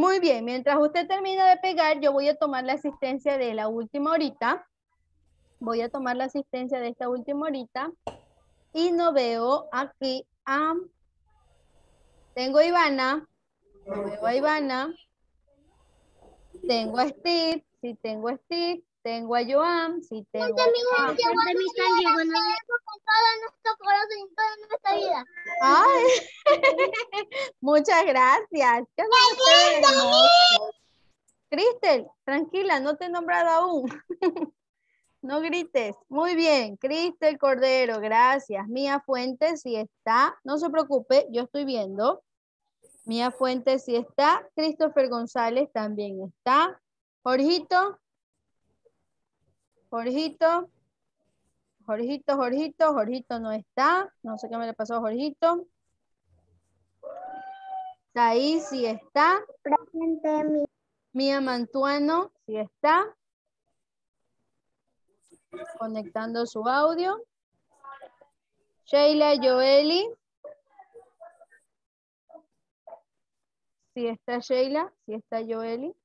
Muy bien, mientras usted termina de pegar, yo voy a tomar la asistencia de la última horita. Voy a tomar la asistencia de esta última horita. Y no veo aquí a... Tengo a Ivana. No veo a Ivana. Tengo a Steve. Sí, tengo a Steve. Tengo a Joan. Sí, tengo a Joan. Ay, muchas gracias. Qué hermoso. Cristel, tranquila, no te he nombrado aún. No grites. Muy bien, Cristel Cordero, gracias. Mía Fuentes, sí está. No se preocupe, yo estoy viendo. Mía Fuentes, sí está. Christopher González también está. Jorgito. Jorgito. Jorgito no está. No sé qué me le pasó a Jorgito. Ahí sí está. Presente. Mía Mantuano, sí está. Conectando su audio. Sheila Joeli. Sí está Sheila, sí está Joeli.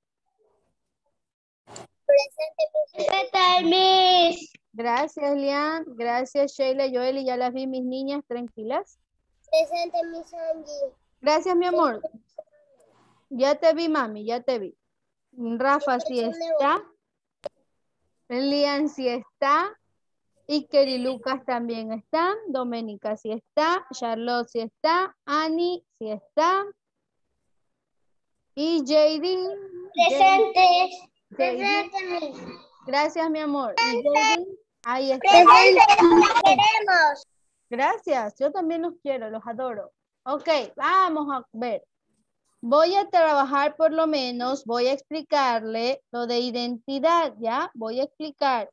Presente, Miss. Gracias, Lian. Gracias, Sheila, Joeli. Ya las vi, mis niñas, tranquilas. Presente, Miss Angie. Gracias, mi amor. Ya te vi, mami, ya te vi. Rafa sí está. Lian sí está. Iker y Lucas también están. Doménica sí está. Charlotte sí está. Annie sí está. Y Jading. Presente. Presente, Miss. Gracias, mi amor. Y Jading, ahí está. Presente, las queremos. Gracias. Yo también los quiero, los adoro. Ok, vamos a ver. Voy a trabajar por lo menos, voy a explicarle lo de identidad, ¿ya? Voy a explicar.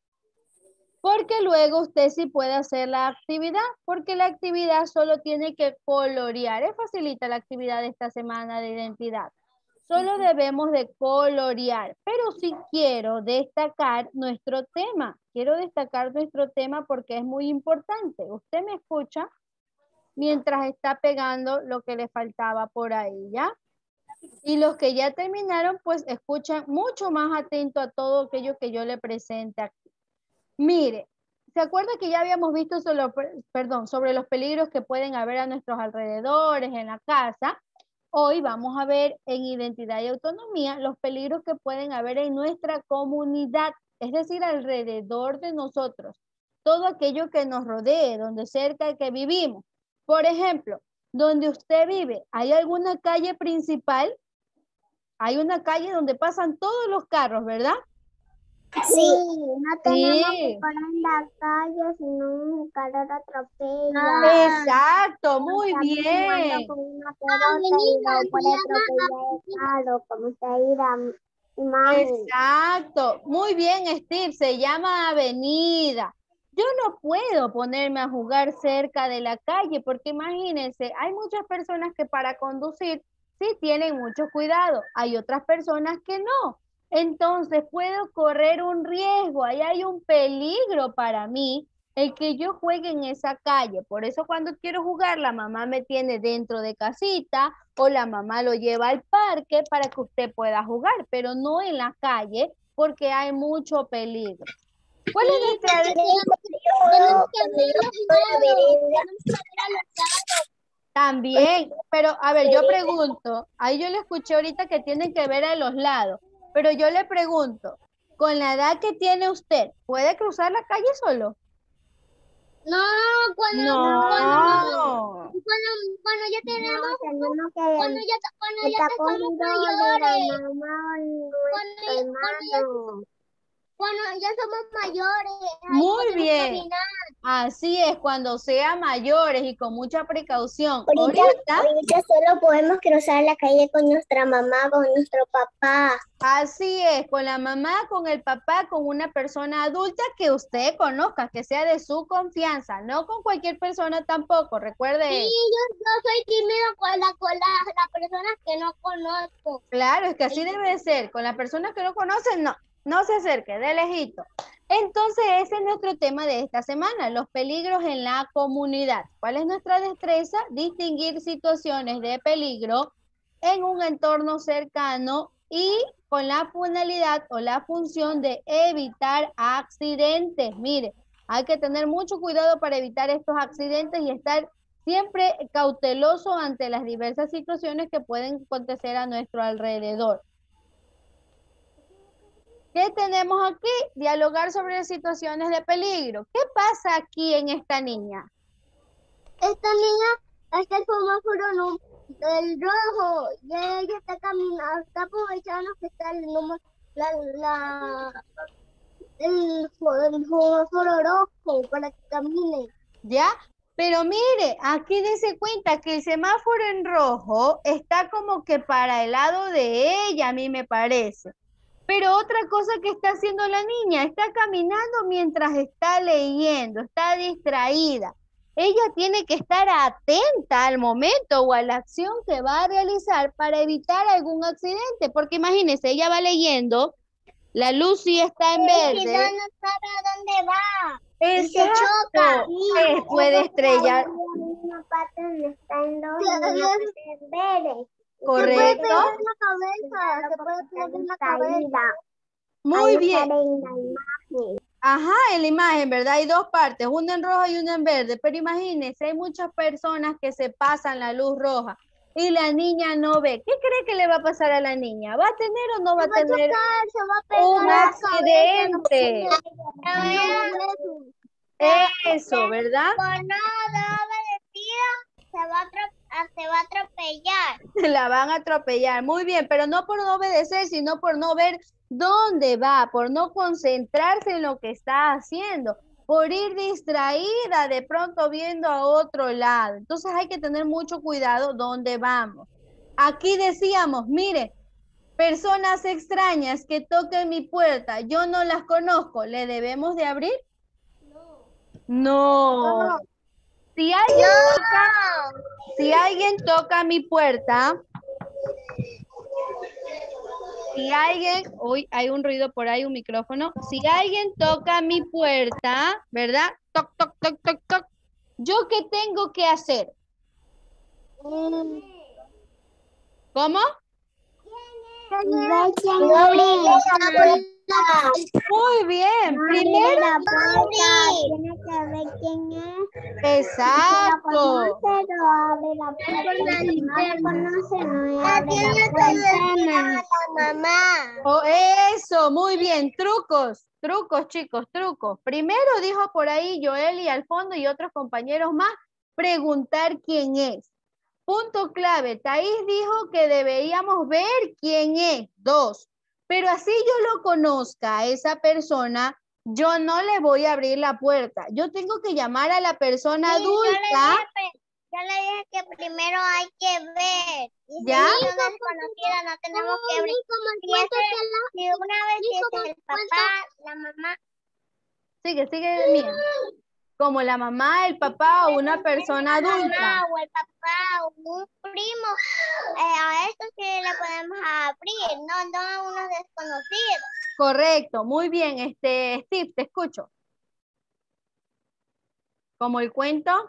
Porque luego usted sí puede hacer la actividad, porque la actividad solo tiene que colorear. Es facilita la actividad de esta semana de identidad. Solo debemos de colorear, pero sí quiero destacar nuestro tema. Quiero destacar nuestro tema porque es muy importante. Usted me escucha mientras está pegando lo que le faltaba por ahí, ¿ya? Y los que ya terminaron, pues escuchan mucho más atento a todo aquello que yo le presente aquí. Mire, ¿se acuerda que ya habíamos visto sobre los peligros que pueden haber a nuestros alrededores, en la casa? Hoy vamos a ver en identidad y autonomía los peligros que pueden haber en nuestra comunidad, es decir, alrededor de nosotros. Todo aquello que nos rodee, donde cerca de que vivimos. Por ejemplo, donde usted vive, ¿hay alguna calle principal? Hay una calle donde pasan todos los carros, ¿verdad? Sí, no tenemos que Sí. parar en la calle, sino un carro atropella. Exacto, muy bien. Con una pelota y lo puede atropellar el carro, como se dirá imagen. Exacto, muy bien, Steve, se llama avenida. Yo no puedo ponerme a jugar cerca de la calle porque imagínense, hay muchas personas que para conducir sí tienen mucho cuidado, hay otras personas que no. Entonces puedo correr un riesgo, ahí hay un peligro para mí el que yo juegue en esa calle. Por eso cuando quiero jugar, la mamá me tiene dentro de casita o la mamá lo lleva al parque para que usted pueda jugar, pero no en la calle porque hay mucho peligro. ¿Cuál es nuestra... También, pero a ver, yo pregunto, ahí yo le escuché ahorita que tienen que ver a los lados, pero yo le pregunto, con la edad que tiene usted, ¿puede cruzar la calle solo? No, cuando ya tenemos, cuando ya somos mayores, cuando ya somos mayores, Muy bien. Así es, cuando sean mayores y con mucha precaución. Ahorita solo podemos cruzar la calle con nuestra mamá, con nuestro papá. Así es, con la mamá, con el papá, con una persona adulta que usted conozca, que sea de su confianza, no con cualquier persona tampoco, recuerde. Sí, yo soy tímido con las personas que no conozco. Claro, es que así debe de ser, con las personas que no conocen, no se acerque, de lejito. Entonces, ese es nuestro tema de esta semana, los peligros en la comunidad. ¿Cuál es nuestra destreza? Distinguir situaciones de peligro en un entorno cercano y con la finalidad o la función de evitar accidentes. Mire, hay que tener mucho cuidado para evitar estos accidentes y estar siempre cauteloso ante las diversas situaciones que pueden acontecer a nuestro alrededor. ¿Qué tenemos aquí? Dialogar sobre situaciones de peligro. ¿Qué pasa aquí en esta niña? Esta niña está el semáforo del rojo y ella está caminando, está aprovechando que está el número, el semáforo rojo para que camine. ¿Ya? Pero mire, aquí dice cuenta que el semáforo en rojo está como que para el lado de ella, a mí me parece. Pero otra cosa que está haciendo la niña, está caminando mientras está leyendo, está distraída. Ella tiene que estar atenta al momento o a la acción que va a realizar para evitar algún accidente, porque imagínese, ella va leyendo, la luz sí está en verde. Si no sabe a dónde va. Exacto. Y se choca. Puede estrellar. Una parte donde está en verde. Correcto. Se puede pegar en la cabeza. Se puede pegar en la cabeza. Muy bien. Ajá, en la imagen, ¿verdad? Hay dos partes, una en roja y una en verde, pero imagínense, hay muchas personas que se pasan la luz roja y la niña no ve. ¿Qué cree que le va a pasar a la niña? ¿Va a tener o no va a tener un accidente? Eso, ¿verdad? Por no obedecido, se va a atropellar. La van a atropellar, muy bien, pero no por no obedecer, sino por no ver dónde va, por no concentrarse en lo que está haciendo, por ir distraída, de pronto viendo a otro lado. Entonces hay que tener mucho cuidado dónde vamos. Aquí decíamos, mire, personas extrañas que toquen mi puerta, yo no las conozco, ¿le debemos de abrir? No. Si alguien toca mi puerta, uy, hay un ruido por ahí, un micrófono. Si alguien toca mi puerta, ¿verdad? Toc, toc, toc, toc, toc. ¿Yo qué tengo que hacer? ¿Cómo? Muy bien. Primero. Tiene que ver quién es. Exacto. Oh, eso, muy bien. Trucos, chicos, trucos. Primero dijo por ahí Joel y al fondo y otros compañeros más, preguntar quién es. Punto clave. Thais dijo que deberíamos ver quién es. 2. Pero así yo lo conozca a esa persona, yo no le voy a abrir la puerta. Yo tengo que llamar a la persona adulta. Yo le dije que primero hay que ver. Y ¿Ya? Si es una desconocida, no tenemos que abrir. Si una vez es el papá, la mamá. Sigue mía. Como la mamá, el papá o una persona adulta. La mamá o el papá o un primo, a esto sí le podemos abrir, no a unos desconocidos. Correcto, muy bien. Steve, te escucho. ¿Como el cuento?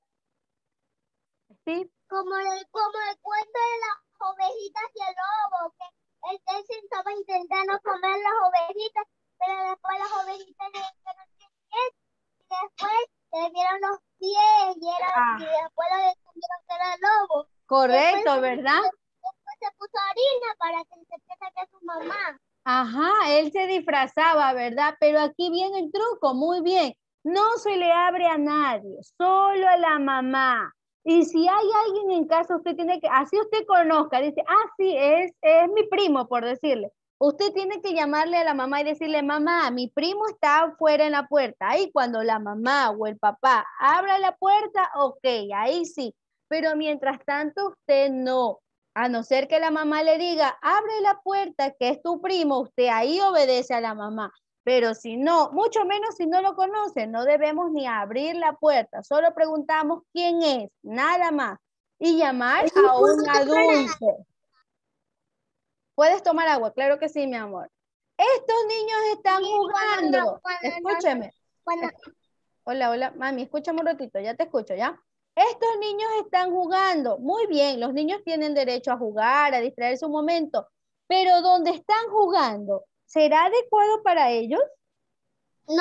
Steve. Como el cuento de las ovejitas y el lobo, que él se estaba intentando comer las ovejitas, pero después las ovejitas le dijeron que y después le dieron los pies y después le descubrieron que era el lobo. Correcto, Después, ¿verdad? Después se puso harina para que se piense que es su mamá. Ajá, él se disfrazaba, ¿verdad? Pero aquí viene el truco, muy bien. No se le abre a nadie, solo a la mamá. Y si hay alguien en casa, usted tiene que, así usted conozca, dice, sí, es mi primo, por decirle. Usted tiene que llamarle a la mamá y decirle, mamá, mi primo está afuera en la puerta. Ahí cuando la mamá o el papá abra la puerta, ok, ahí sí. Pero mientras tanto, usted no. A no ser que la mamá le diga, abre la puerta, que es tu primo, usted ahí obedece a la mamá. Pero si no, mucho menos si no lo conoce, no debemos ni abrir la puerta. Solo preguntamos quién es, nada más. Y llamar a un adulto. ¿Puedes tomar agua? Claro que sí, mi amor. Estos niños están jugando. Escúcheme. Hola, mami, escúchame un ratito, ya te escucho, ¿ya? Estos niños están jugando. Muy bien, los niños tienen derecho a jugar, a distraerse un momento. Pero donde están jugando, ¿será adecuado para ellos? No,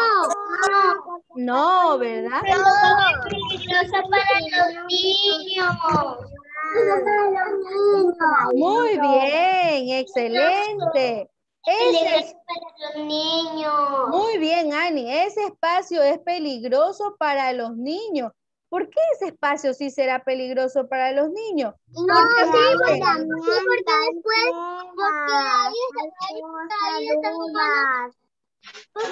No, ¿verdad? es peligroso para los niños. Muy bien, excelente. Peligroso para los niños. Muy bien, Ani. Ese espacio es peligroso para los niños. ¿Por qué ese espacio sí será peligroso para los niños? No, Porque sí, miren, porque después, porque ahí están jugando, pues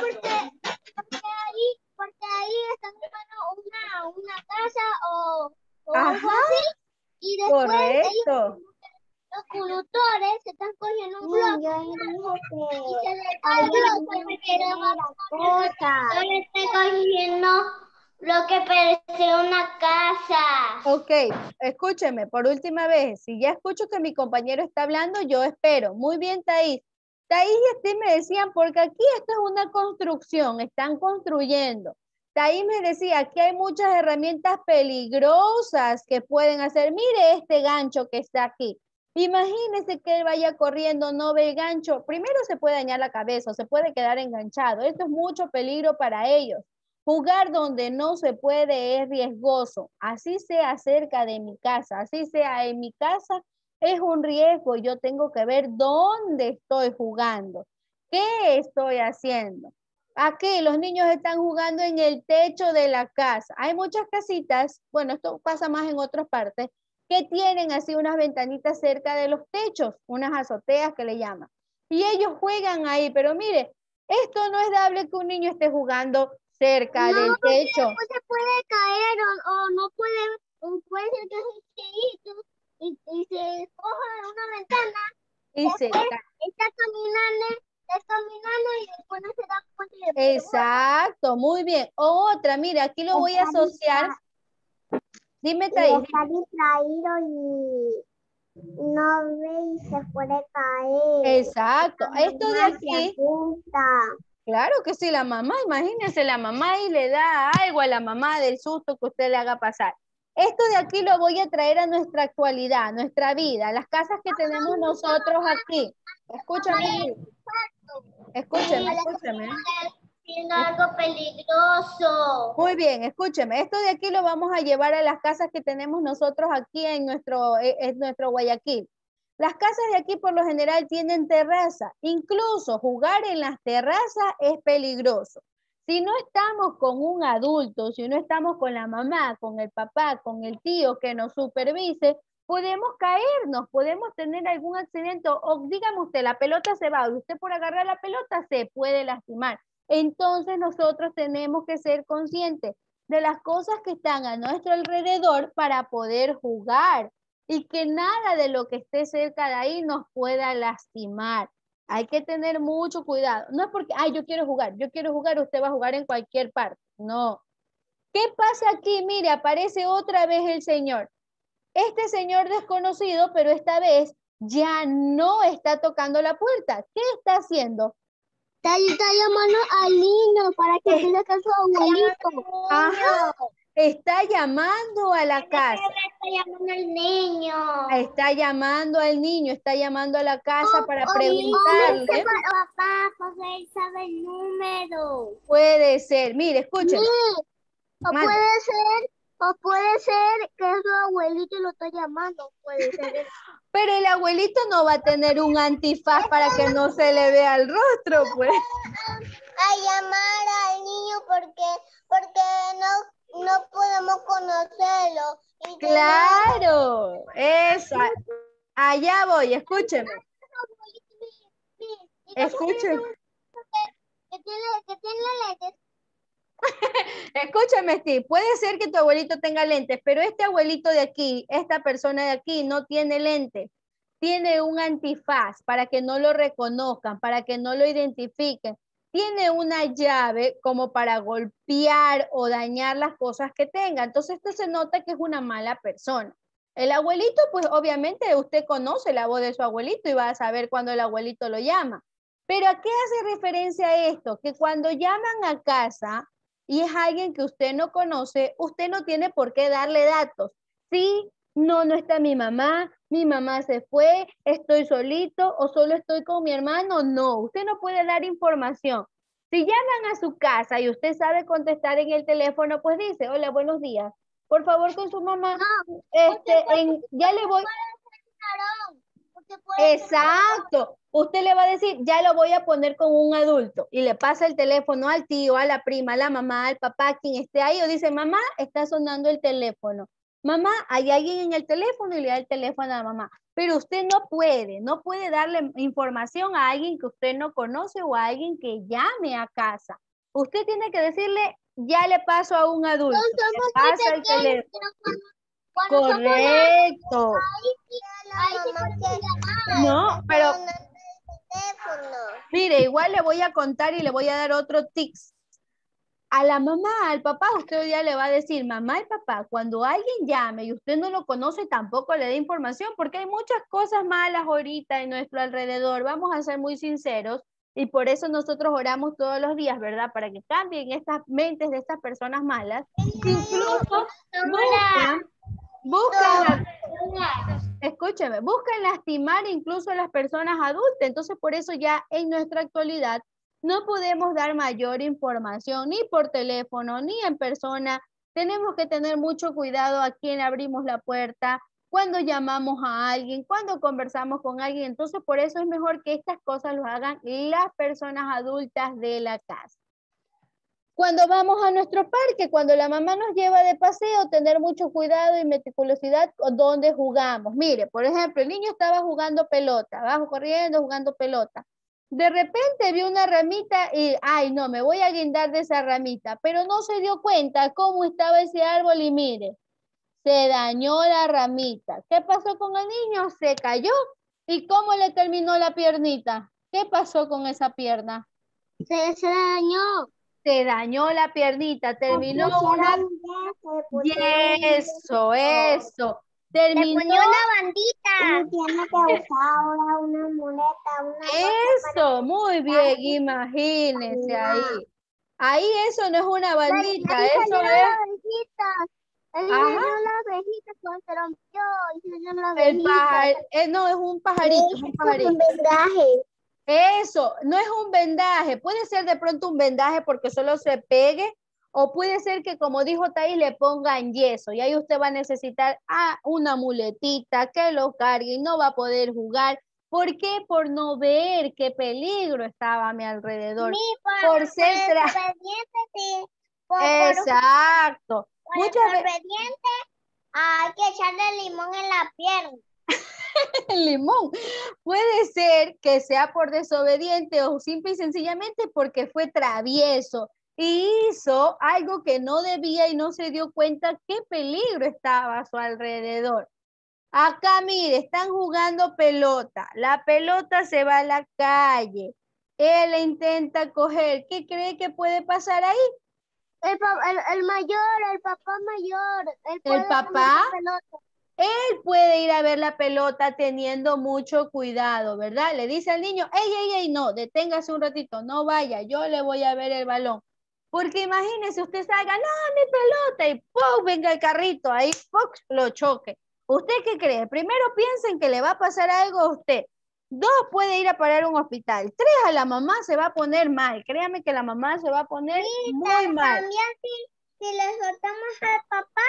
porque ahí están jugando una casa o algo ajá, así, y después ellos, correcto. los conductores se están cogiendo un bloque y se les cae el bloque porque no está cogiendo lo que parece una casa. Ok, escúcheme por última vez. Si ya escucho que mi compañero está hablando, yo espero. Muy bien, Thaís. Thaís y Steve me decían, porque aquí esto es una construcción, están construyendo. Thaís me decía, aquí hay muchas herramientas peligrosas que pueden hacer. Mire este gancho que está aquí. Imagínese que él vaya corriendo, no ve el gancho. Primero se puede dañar la cabeza, o se puede quedar enganchado. Esto es mucho peligro para ellos. Jugar donde no se puede es riesgoso, así sea cerca de mi casa, así sea en mi casa, es un riesgo. Yo tengo que ver dónde estoy jugando, qué estoy haciendo. Aquí los niños están jugando en el techo de la casa. Hay muchas casitas, bueno, esto pasa más en otras partes, que tienen así unas ventanitas cerca de los techos, unas azoteas que le llaman. Y ellos juegan ahí, pero mire, esto no es dable que un niño esté jugando cerca del techo. Después se puede caer o no puede, o puede ser que se chiquito y se coja una ventana. Y se Después cae. está caminando y después no se da cuenta. Exacto, muy bien. Otra, mira, aquí lo voy a asociar. Dime, Thais. Está distraído y no ve y se puede caer. Exacto. Esto de aquí, Asusta. claro que sí, la mamá, imagínense la mamá y le da algo a la mamá del susto que usted le haga pasar. Esto de aquí lo voy a traer a nuestra actualidad, a nuestra vida, a las casas que tenemos nosotros aquí. Escúchame, escúcheme, escúcheme. Siendo algo peligroso. Muy bien, escúcheme. Esto de aquí lo vamos a llevar a las casas que tenemos nosotros aquí en nuestro Guayaquil. Las casas de aquí por lo general tienen terraza. Incluso jugar en las terrazas es peligroso. Si no estamos con un adulto, si no estamos con la mamá, con el papá, con el tío que nos supervise, podemos caernos, podemos tener algún accidente o dígame usted, la pelota se va y usted por agarrar la pelota se puede lastimar. Entonces nosotros tenemos que ser conscientes de las cosas que están a nuestro alrededor para poder jugar y que nada de lo que esté cerca de ahí nos pueda lastimar. Hay que tener mucho cuidado. No es porque, ay, yo quiero jugar, usted va a jugar en cualquier parte. No. ¿Qué pasa aquí? Mire, aparece otra vez el señor. Este señor desconocido, pero esta vez ya no está tocando la puerta. ¿Qué está haciendo? Está llamando al niño para que pida a su abuelito. Ajá, está llamando a la casa. Está llamando al niño. Está llamando al niño, está llamando a la casa para Papá, preguntarle. pues él sabe el número. Puede ser, mire, escúcheme. O Mande. puede ser que su abuelito lo está llamando. Puede ser. Pero el abuelito no va a tener un antifaz para que no se le vea el rostro, pues. A llamar al niño porque no podemos conocerlo. Claro, eso. Allá voy, escúcheme. Escúcheme. Que tiene lentes. Escúchame, Steve, puede ser que tu abuelito tenga lentes, pero este abuelito de aquí, esta persona de aquí, no tiene lentes. Tiene un antifaz para que no lo reconozcan, para que no lo identifiquen. Tiene una llave como para golpear o dañar las cosas que tenga. Entonces, esto se nota que es una mala persona. El abuelito, pues obviamente usted conoce la voz de su abuelito y va a saber cuando el abuelito lo llama. Pero ¿a qué hace referencia esto? Que cuando llaman a casa, y es alguien que usted no conoce, usted no tiene por qué darle datos. Sí, no, no está mi mamá se fue, estoy solito o solo estoy con mi hermano. No, usted no puede dar información. Si llaman a su casa y usted sabe contestar en el teléfono, pues dice, hola, buenos días. Por favor, con su mamá, No, ya le voy. Usted puede Exacto. Usted le va a decir, ya lo voy a poner con un adulto y le pasa el teléfono al tío, a la prima, a la mamá, al papá, quien esté ahí, o dice, mamá, está sonando el teléfono. Mamá, hay alguien en el teléfono y le da el teléfono a la mamá. Pero usted no puede darle información a alguien que usted no conoce o a alguien que llame a casa. Usted tiene que decirle, ya le paso a un adulto, le pasa el teléfono. Correcto. No, pero mire, igual le voy a contar y le voy a dar otro tips. A la mamá, al papá, usted hoy día le va a decir, mamá y papá, cuando alguien llame y usted no lo conoce, tampoco le dé información, porque hay muchas cosas malas ahorita en nuestro alrededor, vamos a ser muy sinceros, y por eso nosotros oramos todos los días, ¿verdad? Para que cambien estas mentes de estas personas malas. Incluso escúcheme, buscan lastimar incluso a las personas adultas. Entonces, por eso ya en nuestra actualidad no podemos dar mayor información ni por teléfono ni en persona. Tenemos que tener mucho cuidado a quién abrimos la puerta, cuando llamamos a alguien, cuando conversamos con alguien. Entonces, por eso es mejor que estas cosas lo hagan las personas adultas de la casa. Cuando vamos a nuestro parque, cuando la mamá nos lleva de paseo, tener mucho cuidado y meticulosidad con dónde jugamos. Mire, por ejemplo, el niño estaba jugando pelota, va corriendo, jugando pelota. De repente vio una ramita y, ay, no, me voy a guindar de esa ramita, pero no se dio cuenta cómo estaba ese árbol y mire, se dañó la ramita. ¿Qué pasó con el niño? Se cayó. ¿Y cómo le terminó la piernita? ¿Qué pasó con esa pierna? Se dañó. Se dañó la piernita, terminó una... Eso. Terminó... Le ponía una bandita. Tiene que usar ahora una muleta. Eso, muy bien, imagínense ahí. Ahí eso no es una bandita, Ahí eso salió es... la abejita. Ahí Ajá, salió la abejita cuando se rompió. Ahí salió la el abejita. pájaro, no, es un pajarito, es un pajarito. Un vendaje. Eso, no es un vendaje, puede ser de pronto un vendaje porque solo se pegue, o puede ser que, como dijo Thais, le pongan yeso, y ahí usted va a necesitar una muletita que lo cargue y no va a poder jugar. ¿Por qué? Por no ver qué peligro estaba a mi alrededor. Por ser sí. Exacto. Muchas veces hay que echarle limón en la pierna. el limón. Puede ser que sea por desobediente o simple y sencillamente porque fue travieso y hizo algo que no debía y no se dio cuenta qué peligro estaba a su alrededor. Acá, mire, están jugando pelota. La pelota se va a la calle. Él la intenta coger. ¿Qué cree que puede pasar ahí? El mayor, el papá mayor. El papá... Él puede ir a ver la pelota teniendo mucho cuidado, ¿verdad? Le dice al niño, ey, no, deténgase un ratito, no vaya, yo le voy a ver el balón. Porque imagínese, usted salga, no, mi pelota, y ¡pum! Venga el carrito, ahí ¡pum! Lo choque. ¿Usted qué cree? Primero piensen que le va a pasar algo a usted. 2, puede ir a parar a un hospital. 3, a la mamá se va a poner mal. Créame que la mamá se va a poner muy mal. También si le soltamos al papá,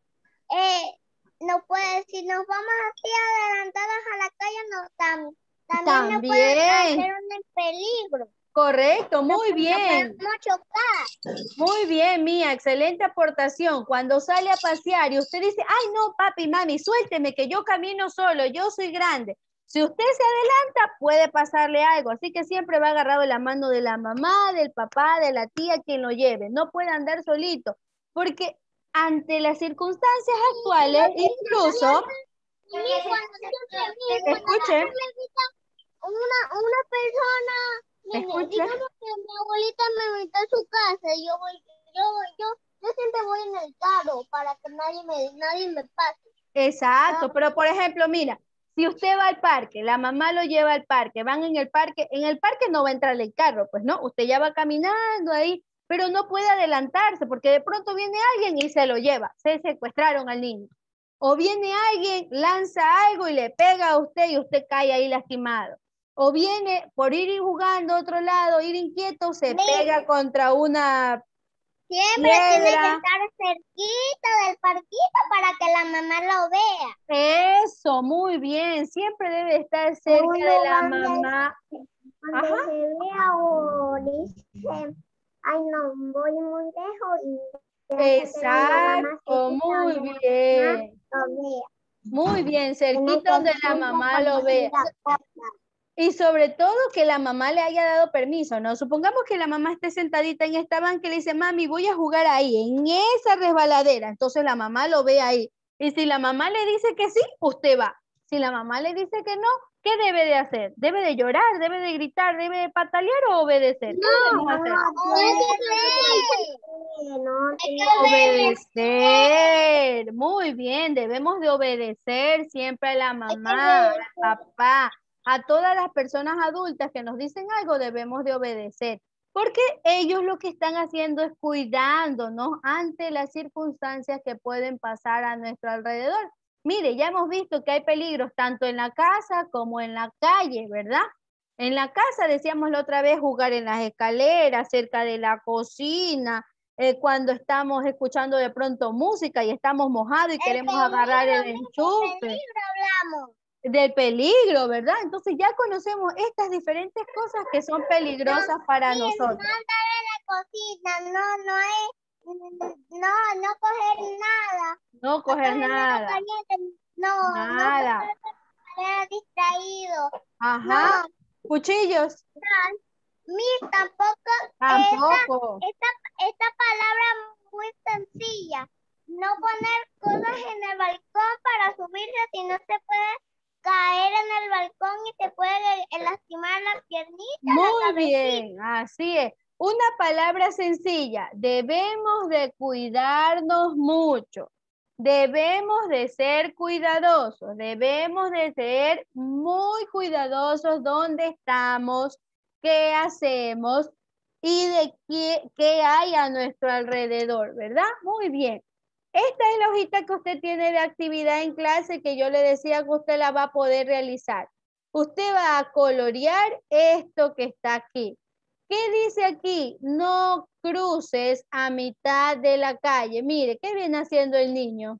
no puede, si nos vamos así adelantadas a la calle, también nos puede hacer un peligro. Correcto, muy bien. Nos chocar. Muy bien, Mía, excelente aportación. Cuando sale a pasear y usted dice, ay no, papi, mami, suélteme que yo camino solo, yo soy grande. Si usted se adelanta, puede pasarle algo. Así que siempre va agarrado de la mano de la mamá, del papá, de la tía, quien lo lleve. No puede andar solito, porque ante las circunstancias actuales, incluso... Escuche. Una persona, Escuche. digamos que mi abuelita me invitó a su casa y yo siempre voy en el carro para que nadie me pase. Exacto, pero por ejemplo, mira, si usted va al parque, la mamá lo lleva al parque, van en el parque no va a entrar el carro, pues no, usted ya va caminando ahí, pero no puede adelantarse porque de pronto viene alguien y se lo lleva. Se secuestraron al niño. O viene alguien, lanza algo y le pega a usted y usted cae ahí lastimado. O viene por ir jugando a otro lado, ir inquieto, se pega contra una Siempre piedra. tiene que estar cerquita del parquito para que la mamá lo vea. Eso, muy bien. Siempre debe estar cerca de la mamá. Cuando se vea o dice, ay no, voy muy lejos y Exacto, muy bien. Muy bien, cerquita donde la mamá lo vea. Y sobre todo que la mamá le haya dado permiso, ¿no? Supongamos que la mamá esté sentadita en esta banca y le dice, mami, voy a jugar ahí, en esa resbaladera. Entonces la mamá lo ve ahí. Y si la mamá le dice que sí, usted va. Si la mamá le dice que no, ¿qué debe de hacer? ¿Debe de llorar, debe de gritar, debe de patalear o obedecer? ¿Qué debemos hacer? Obedecer. Muy bien, debemos de obedecer siempre a la mamá, al papá. A todas las personas adultas que nos dicen algo debemos de obedecer, porque ellos lo que están haciendo es cuidándonos ante las circunstancias que pueden pasar a nuestro alrededor. Mire, ya hemos visto que hay peligros tanto en la casa como en la calle, ¿verdad? En la casa, decíamos la otra vez, jugar en las escaleras, cerca de la cocina, cuando estamos escuchando de pronto música y estamos mojados y queremos agarrar el enchufe. Del peligro, ¿verdad? Entonces ya conocemos estas diferentes cosas que son peligrosas para nosotros. No andar en la cocina, no coger nada. No coger nada. Nada. No distraído. Ajá. Cuchillos. Tampoco. Tampoco. Esta palabra muy sencilla. No poner cosas en el balcón para subirse, si no se puede caer en el balcón y se puede lastimar las piernitas. Muy bien, así es. Una palabra sencilla. Debemos de cuidarnos mucho. Debemos de ser cuidadosos. Debemos de ser muy cuidadosos donde estamos, qué hacemos y de qué hay a nuestro alrededor, ¿verdad? Muy bien. Esta es la hojita que usted tiene de actividad en clase que yo le decía que usted la va a poder realizar. Usted va a colorear esto que está aquí. ¿Qué dice aquí? No cruces a mitad de la calle. Mire, ¿qué viene haciendo el niño?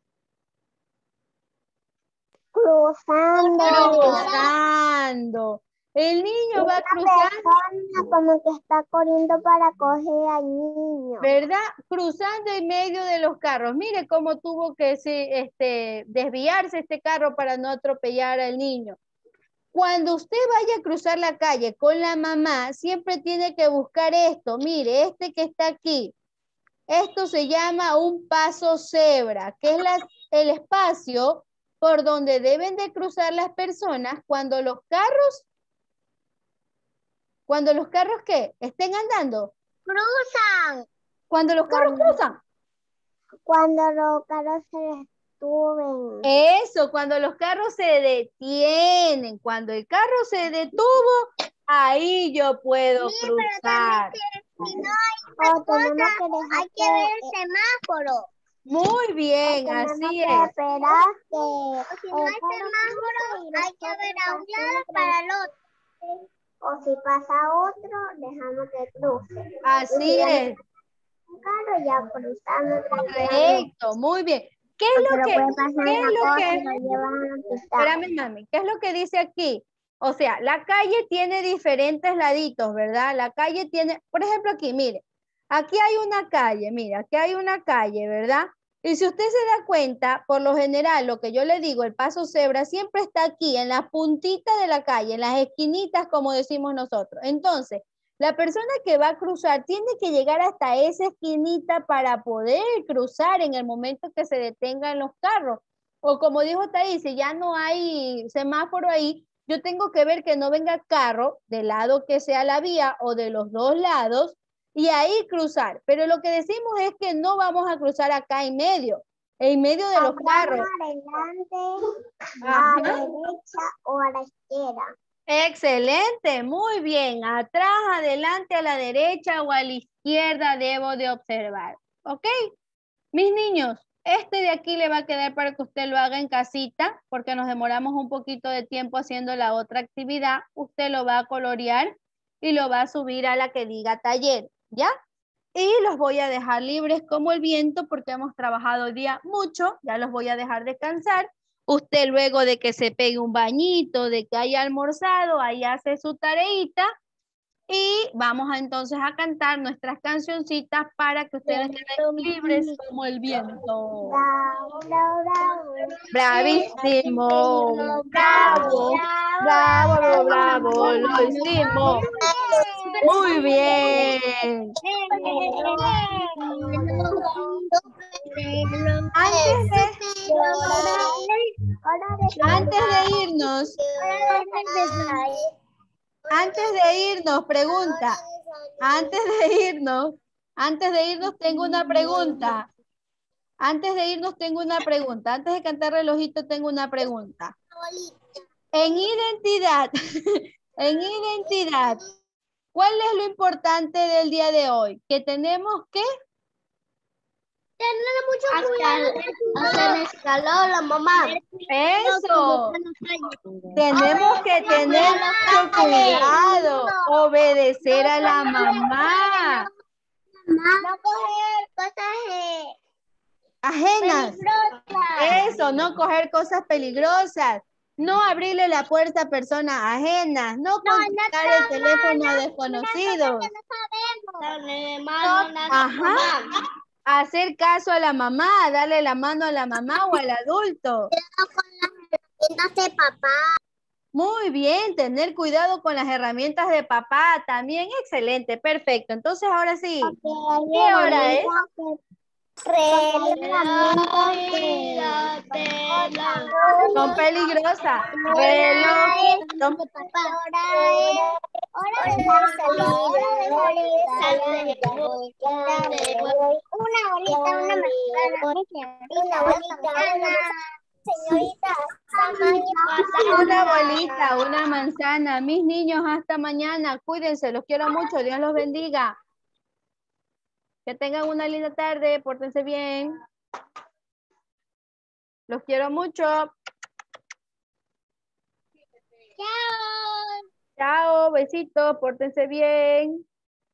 Cruzando. El niño va cruzando. Como que está corriendo para coger al niño. ¿Verdad? Cruzando en medio de los carros. Mire cómo tuvo que desviarse este carro para no atropellar al niño. Cuando usted vaya a cruzar la calle con la mamá, siempre tiene que buscar esto. Mire, este que está aquí. Esto se llama un paso cebra, que es el espacio por donde deben de cruzar las personas cuando los carros, ¿qué? Estén andando. Cruzan. Cuando los carros cruzan. Cuando los carros se detuven. Eso, cuando los carros se detienen. Cuando el carro se detuvo, ahí yo puedo cruzar. Si no hay que ver el semáforo. Muy bien, así es. Esperar si no hay semáforo, hay que ver a un lado para el otro. O si pasa otro, dejamos que cruce. Así es. Un carro ya cruzando. Correcto, muy bien. ¿Qué es lo que? Espérame, mami. ¿Qué es lo que dice aquí? O sea, la calle tiene diferentes laditos, ¿verdad? La calle tiene, por ejemplo, aquí, mire, aquí hay una calle, mira, aquí hay una calle, ¿verdad? Y si usted se da cuenta, por lo general, lo que yo le digo, el paso cebra siempre está aquí, en la puntita de la calle, en las esquinitas, como decimos nosotros. Entonces, la persona que va a cruzar tiene que llegar hasta esa esquinita para poder cruzar en el momento que se detengan los carros. O como dijo Thais, si ya no hay semáforo ahí, yo tengo que ver que no venga carro del lado que sea la vía o de los dos lados y ahí cruzar. Pero lo que decimos es que no vamos a cruzar acá en medio de los carros. Adelante, a la derecha o a la izquierda. Excelente, muy bien. Atrás, adelante, a la derecha o a la izquierda debo de observar. ¿Ok? Mis niños, este de aquí le va a quedar para que usted lo haga en casita, porque nos demoramos un poquito de tiempo haciendo la otra actividad. Usted lo va a colorear y lo va a subir a la que diga taller, ¿ya? Y los voy a dejar libres como el viento porque hemos trabajado hoy día mucho. Ya los voy a dejar descansar. Usted luego de que se pegue un bañito, de que haya almorzado, ahí hace su tareita. Y vamos entonces a cantar nuestras cancioncitas para que ustedes queden libres como el viento. Bravo, bravo, bravo. Bravísimo, bravo, bravo, bravo, lo hicimos. Muy bien. Antes de irnos, pregunta. Antes de irnos tengo una pregunta. Antes de cantar relojito tengo una pregunta. En identidad, en identidad, ¿cuál es lo importante del día de hoy? Que tenemos que Hasta me escaló la mamá. eso. Tenemos que tener mucho cuidado, obedecer a la mamá. No coger cosas Ajenas. peligrosas. Eso, no coger cosas peligrosas. No abrirle la puerta a personas ajenas. No contestar el teléfono a desconocidos. Ajá. Hacer caso a la mamá, darle la mano a la mamá o al adulto. De papá. Muy bien, tener cuidado con las herramientas de papá también. Excelente, perfecto. Entonces ahora sí, ¿qué hora es? Son peligrosas. Reloj. Hora de salir. Una bolita, una manzana. Señorita, Una bolita, una manzana. Mis niños, hasta mañana. Cuídense, los quiero mucho. Dios los bendiga. Que tengan una linda tarde. Pórtense bien. Los quiero mucho. Chao. Chao, besitos. Pórtense bien.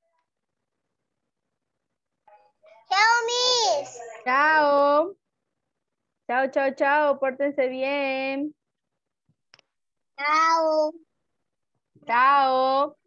Chao, Miss. Chao. Chao, chao, chao. Pórtense bien. Chao. Chao.